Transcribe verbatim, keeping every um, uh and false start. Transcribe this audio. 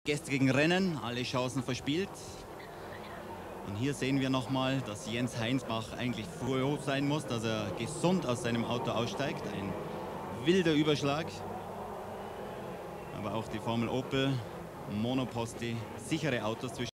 gestrigen Rennen, alle Chancen verspielt. Und hier sehen wir nochmal, dass Jens Heinsbach eigentlich froh sein muss, dass er gesund aus seinem Auto aussteigt. Ein wilder Überschlag. Aber auch die Formel Opel, Monoposti, sichere Autos zwischen